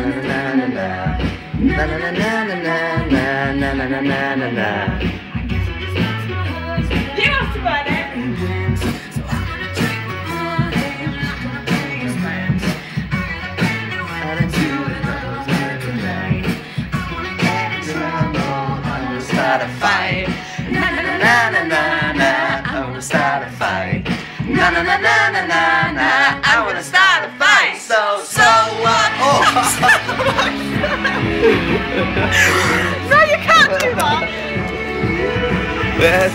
Start a fight. Na na na na na na. I wanna start a fight. Na na na na na na na. I wanna start a fight. So what? Oh. No, you can't do that.